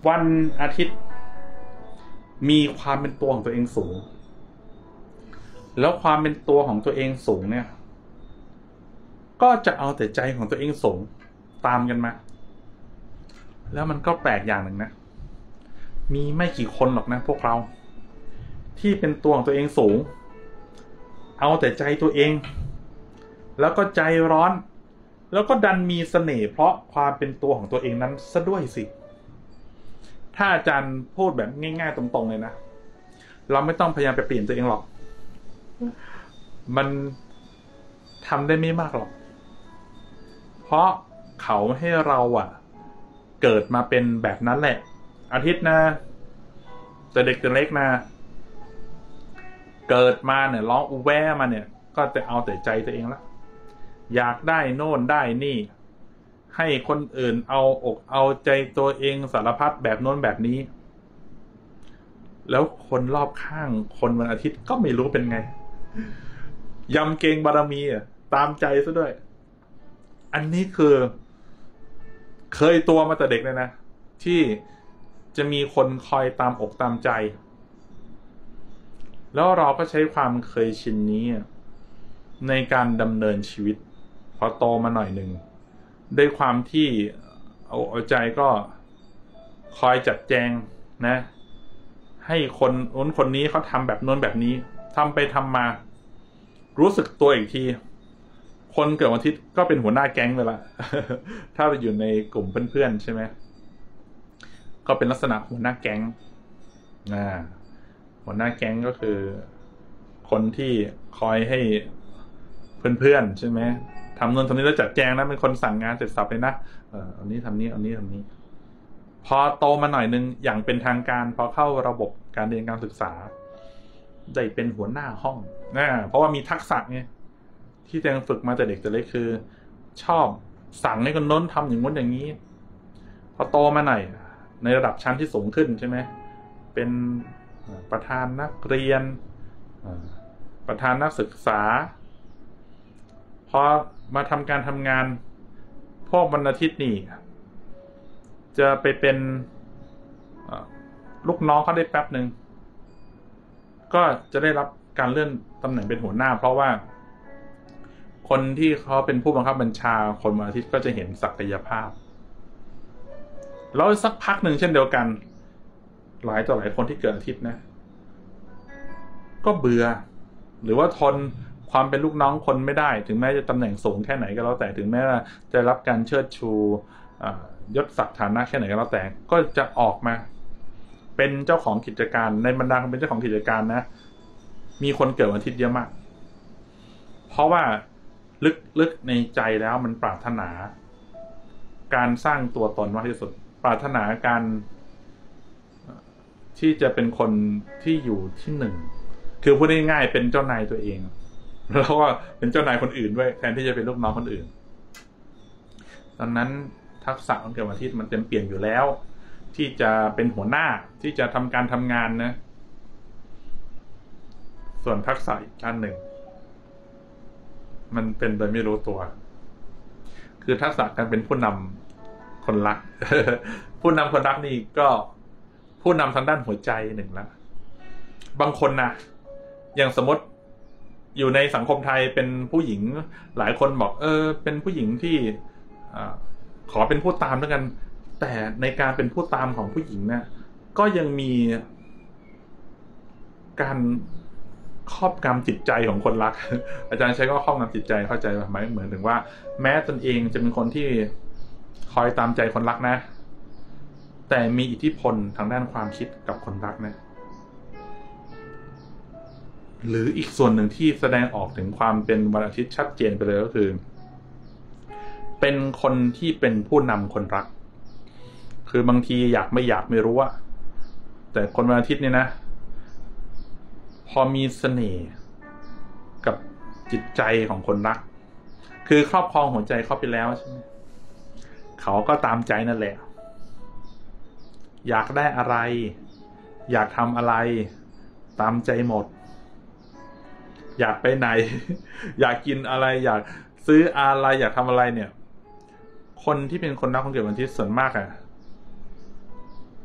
วันอาทิตย์มีความเป็นตัวของตัวเองสูงแล้วความเป็นตัวของตัวเองสูงเนี่ยก็จะเอาแต่ใจของตัวเองสูงตามกันมาแล้วมันก็แปลกอย่างหนึ่งนะมีไม่กี่คนหรอกนะพวกเราที่เป็นตัวของตัวเองสูงเอาแต่ใจตัวเองแล้วก็ใจร้อนแล้วก็ดันมีเสน่ห์เพราะความเป็นตัวของตัวเองนั้นซะด้วยสิถ้าอาจารย์พูดแบบง่ายๆตรงๆเลยนะเราไม่ต้องพยายามไปเปลี่ยนตัวเองหรอกมันทำได้ไม่มากหรอกเพราะเขาให้เราเกิดมาเป็นแบบนั้นแหละอาทิตย์นะแต่เด็กแต่เล็กนะเกิดมาเนี่ยร้องอูแวมาเนี่ยก็จะเอาแต่ใจตัวเองละอยากได้โน่นได้นี่ให้คนอื่นเอาอกเอาใจตัวเองสารพัดแบบโน้นแบบนี้แล้วคนรอบข้างคนวันอาทิตย์ก็ไม่รู้เป็นไงยำเกรงบารมีตามใจซะด้วยอันนี้คือเคยตัวมาแต่เด็กเลยนะที่จะมีคนคอยตามอกตามใจแล้วเราก็ใช้ความเคยชินนี้ในการดำเนินชีวิตพอโตมาหน่อยหนึ่งด้วยความที่เอาใจก็คอยจัดแจงนะให้คนนู้นคนนี้เขาทำแบบโน้นแบบนี้ทำไปทำมารู้สึกตัวอีกทีคนเกิดวันอาทิตย์ก็เป็นหัวหน้าแก๊งไปละ ถ้าไปอยู่ในกลุ่มเพื่อนๆใช่ไหมก็เป็นลักษณะหัวหน้าแก๊งหัวหน้าแก๊งก็คือคนที่คอยให้เพื่อนๆใช่ไหมทำโน่นทำนี้แล้วจัดแจงนะเป็นคนสั่งงานเสร็จสับเลยนะอันนี้ทำนี้อันนี้ทำนี้พอโตมาหน่อยนึงอย่างเป็นทางการพอเข้าระบบการเรียนการศึกษาได้เป็นหัวหน้าห้องเพราะว่ามีทักษะไงที่แตงฝึกมาแต่เด็กแต่เล็กคือชอบสั่งให้คนโน้นทำอย่างนู้นอย่างนี้พอโตมาหน่อยในระดับชั้นที่สูงขึ้นใช่ไหมเป็นประธานนักเรียนประธานนักศึกษาพอมาทำการทำงานพวกวันอาทิตย์นี่จะไปเป็นลูกน้องเขาได้แป๊บหนึ่งก็จะได้รับการเลื่อนตำแหน่งเป็นหัวหน้าเพราะว่าคนที่เขาเป็นผู้บังคับบัญชาคนวันอาทิตย์ก็จะเห็นศักยภาพแล้วสักพักหนึ่งเช่นเดียวกันหลายต่อหลายคนที่เกิดอาทิตย์นะก็เบื่อหรือว่าทนความเป็นลูกน้องคนไม่ได้ถึงแม้จะตำแหน่งสูงแค่ไหนก็แล้วแต่ถึงแม้ว่าจะรับการเชิดชูยศศักดิ์ฐานะแค่ไหนก็แล้วแต่ก็จะออกมาเป็นเจ้าของกิจการในบรรดาคนเป็นเจ้าของกิจการนะมีคนเกิดวันอาทิตย์เยอะมากเพราะว่าลึกในใจแล้วมันปรารถนาการสร้างตัวตนมากที่สุดปรารถนาการที่จะเป็นคนที่อยู่ที่หนึ่งคือพูดง่ายๆเป็นเจ้านายตัวเองแล้วก็เป็นเจ้านายคนอื่นด้วยแทนที่จะเป็นลูกน้องคนอื่นตอนนั้นทักษะของเกิดวันอาทิตย์มันเต็มเปี่ยมอยู่แล้วที่จะเป็นหัวหน้าที่จะทำการทำงานนะส่วนทักษะอีกด้านหนึ่งมันเป็นโดยไม่รู้ตัวคือทักษะการเป็นผู้นำคนรัก ผู้นำคนรักนี่ก็ผู้นำทางด้านหัวใจหนึ่งละบางคนนะอย่างสมมติอยู่ในสังคมไทยเป็นผู้หญิงหลายคนบอกเป็นผู้หญิงที่ขอเป็นผู้ตามด้วยกันแต่ในการเป็นผู้ตามของผู้หญิงเนี่ยก็ยังมีการครอบงำจิตใจของคนรัก อาจารย์ใช้ก็ครอบงำจิตใจเข้าใจไหมเหมือนถึงว่าแม้ตนเองจะเป็นคนที่คอยตามใจคนรักนะแต่มีอิทธิพลทางด้านความคิดกับคนรักนะหรืออีกส่วนหนึ่งที่แสดงออกถึงความเป็นวันอาทิตย์ชัดเจนไปเลยก็คือเป็นคนที่เป็นผู้นำคนรักคือบางทีอยากไม่รู้อะแต่คนวันอาทิตย์เนี่ยนะพอมีเสน่ห์กับจิตใจของคนรักคือครอบครองหัวใจเข้าไปแล้วใช่ไหมเขาก็ตามใจนั่นแหละอยากได้อะไรอยากทำอะไรตามใจหมดอยากไปไหน อยากกินอะไรอยากซื้ออะไรอยากทำอะไรเนี่ยคนที่เป็นคนรักคนเกิดวันอาทิตย์ส่วนมาก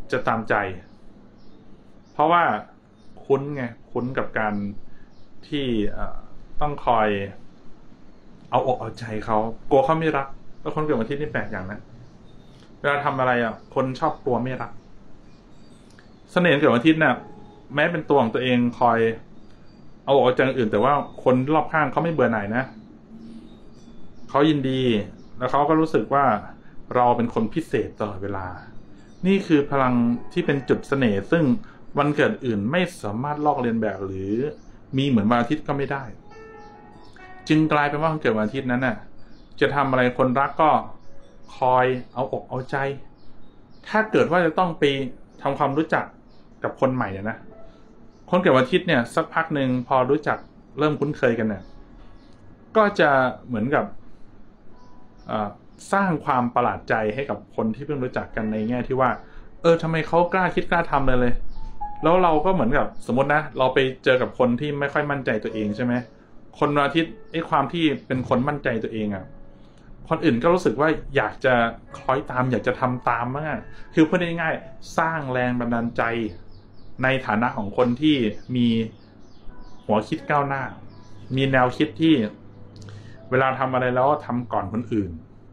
จะตามใจเพราะว่าคุ้นไงคุ้นกับการที่ต้องคอยเอาอกเอาใจเขากลัวเขาไม่รักแล้วคนเกิดวันอาทิตย์นี่แปลกอย่างนะเวลาทำอะไรคนชอบกลัวไม่รักเสน่ห์เกิดวันอาทิตย์เนี่ยแม้เป็นตัวของตัวเองคอยเอาอกเอาใจอื่นแต่ว่าคนรอบข้างเขาไม่เบื่อหน่ายนะเขายินดีแล้วเขาก็รู้สึกว่าเราเป็นคนพิเศษตลอดเวลานี่คือพลังที่เป็นจุดเสน่ห์ซึ่งวันเกิดอื่นไม่สามารถลอกเลียนแบบหรือมีเหมือนวันอาทิตย์ก็ไม่ได้จึงกลายเป็นว่าวันเกิดวันอาทิตย์นั้นน่ะจะทำอะไรคนรักก็คอยเอาอกเอาใจถ้าเกิดว่าจะต้องไปทำความรู้จักกับคนใหม่นะคนเกิดวันอาทิตย์เนี่ยสักพักหนึ่งพอรู้จักเริ่มคุ้นเคยกันเนี่ยก็จะเหมือนกับสร้างความประหลาดใจให้กับคนที่เพิ่งรู้จักกันในแง่ที่ว่าทำไมเขากล้าคิดกล้าทำเลยแล้วเราก็เหมือนกับสมมตินะเราไปเจอกับคนที่ไม่ค่อยมั่นใจตัวเองใช่ไหมคนวันอาทิตย์ความที่เป็นคนมั่นใจตัวเองคนอื่นก็รู้สึกว่าอยากจะคล้อยตามอยากจะทำตามมากคือพูดง่ายๆสร้างแรงบันดาลใจในฐานะของคนที่มีหัวคิดก้าวหน้ามีแนวคิดที่เวลาทำอะไรแล้วทำก่อนคนอื่น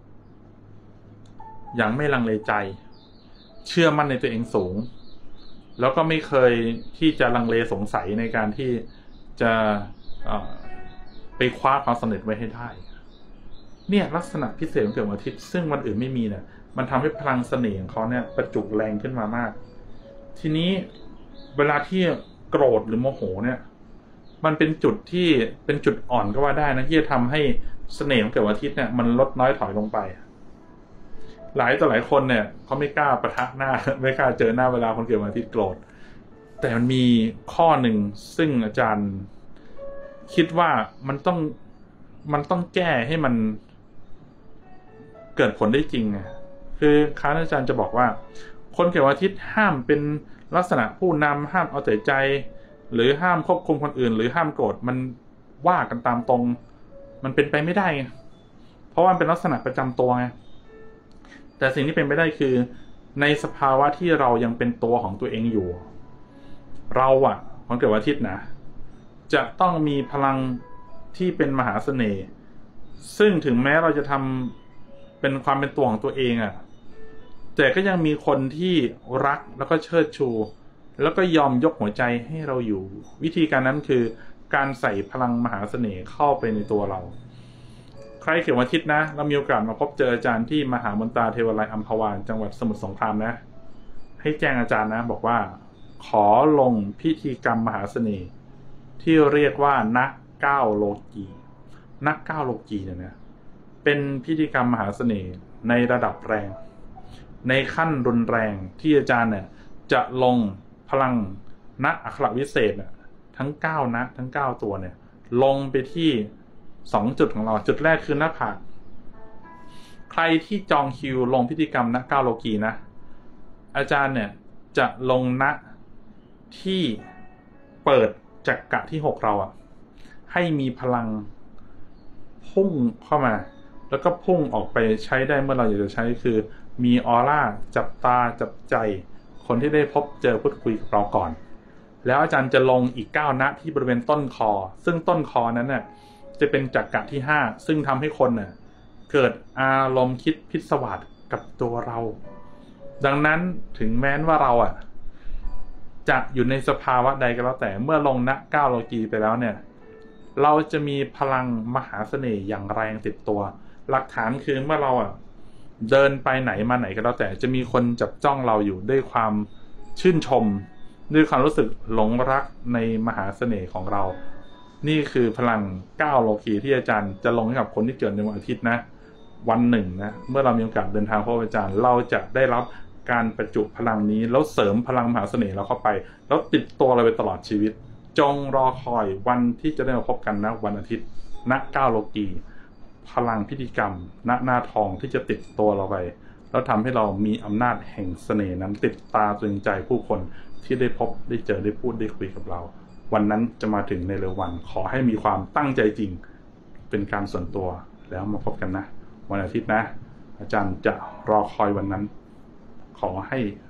อย่างไม่ลังเลใจเชื่อมั่นในตัวเองสูงแล้วก็ไม่เคยที่จะลังเลสงสัยในการที่จะไปคว้าความสำเร็จไว้ให้ได้เนี่ยลักษณะพิเศษของเกิดวันอาทิตย์ซึ่งวันอื่นไม่มีเนี่ยมันทำให้พลังเสน่ห์ของเขาเนี่ยประจุแรงขึ้นมามากทีนี้เวลาที่โกรธหรือโมโหเนี่ยมันเป็นจุดที่เป็นจุดอ่อนก็ว่าได้นะที่จะทำให้เสน่ห์ของเกิดวันอาทิตย์เนี่ยมันลดน้อยถอยลงไปหลายต่อหลายคนเนี่ยเขาไม่กล้าปะทะหน้าไม่กล้าเจอหน้าเวลาคนเกิดวันอาทิตย์โกรธแต่มันมีข้อหนึ่งซึ่งอาจารย์คิดว่ามันต้องแก้ให้มันเกิดผลได้จริงไงคือค้าอาจารย์จะบอกว่าคนเกิดวันอาทิตย์ห้ามเป็นลักษณะผู้นำห้ามเอาแต่ใจหรือห้ามควบคุมคนอื่นหรือห้ามโกรธมันว่ากันตามตรงมันเป็นไปไม่ได้ไงเพราะว่ามันเป็นลักษณะประจำตัวไงแต่สิ่งที่เป็นไปได้คือในสภาวะที่เรายังเป็นตัวของตัวเองอยู่เราคนเกิดวันอาทิตย์นะจะต้องมีพลังที่เป็นมหาเสน่ห์ซึ่งถึงแม้เราจะทำเป็นความเป็นตัวของตัวเองแต่ก็ยังมีคนที่รักแล้วก็เชิดชูแล้วก็ยอมยกหัวใจให้เราอยู่วิธีการนั้นคือการใส่พลังมหาเสน่ห์เข้าไปในตัวเราใครเกิดวันอาทิตย์นะเรามีโอกาสมาพบเจออาจารย์ที่มหามนตราเทวาลัยอัมพวาจังหวัดสมุทรสงครามนะให้แจ้งอาจารย์นะบอกว่าขอลงพิธีกรรมมหาเสน่ห์ที่เรียกว่านักก้าวโลกีนักก้าวโลกีเนี่ยเป็นพิธีกรรมมหาเสน่ห์ในระดับแรงในขั้นรุนแรงที่อาจารย์เนี่ยจะลงพลังนักอัครวิเศษทั้ง9นักทั้ง9ตัวเนี่ยลงไปที่2จุดของเราจุดแรกคือหน้าผากใครที่จองคิวลงพิธีกรรมนักก้าวโลกีนะอาจารย์เนี่ยจะลงณที่เปิดจักระที่6เราให้มีพลังพุ่งเข้ามาแล้วก็พุ่งออกไปใช้ได้เมื่อเราอยากจะใช้คือมีออร่าจับตาจับใจคนที่ได้พบเจอพูดคุยกับเราก่อนแล้วอาจารย์จะลงอีก9ณที่บริเวณต้นคอซึ่งต้นคอนั้นน่ะจะเป็นจักระที่5ซึ่งทำให้คนเกิดอารมณ์คิดพิศวาสกับตัวเราดังนั้นถึงแม้ว่าเราจะอยู่ในสภาวะใดก็แล้วแต่เมื่อลงณ9โลกีไปแล้วเนี่ยเราจะมีพลังมหาเสน่ห์อย่างแรงติดตัวหลักฐานคือเมื่อเราเดินไปไหนมาไหนก็แล้วแต่จะมีคนจับจ้องเราอยู่ด้วยความชื่นชมด้วยความรู้สึกหลงรักในมหาเสน่ห์ของเรานี่คือพลัง9โลกีที่อาจารย์จะลงให้กับคนที่เกิดในวันอาทิตย์นะวันหนึ่งนะเมื่อเรามีโอกาสเดินทางพบอาจารย์เราจะได้รับการประจุพลังนี้แล้วเสริมพลังมหาเสน่ห์เราเข้าไปแล้วติดตัวเราไปตลอดชีวิตจงรอคอยวันที่จะได้มาพบกันนะวันอาทิตย์ณ9โลกีพลังพิธีกรรมณหน้าทองที่จะติดตัวเราไปแล้วทำให้เรามีอำนาจแห่งเสน่ห์นั้นติดตาตรึงใจผู้คนที่ได้พบได้เจอได้พูดได้คุยกับเราวันนั้นจะมาถึงในเร็ววันขอให้มีความตั้งใจจริงเป็นการส่วนตัวแล้วมาพบกันนะวันอาทิตย์นะอาจารย์จะรอคอยวันนั้นขอให้